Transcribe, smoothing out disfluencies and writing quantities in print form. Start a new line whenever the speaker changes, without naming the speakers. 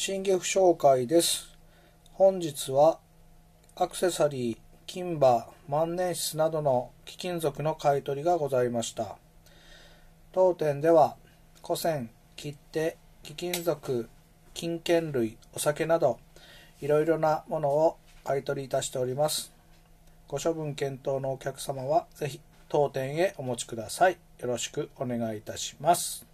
新岐阜紹介です。本日はアクセサリー、金歯、万年筆などの貴金属の買い取りがございました。当店では古銭、切手、貴金属、金券類、お酒などいろいろなものを買い取りいたしております。ご処分検討のお客様はぜひ当店へお持ちください。よろしくお願いいたします。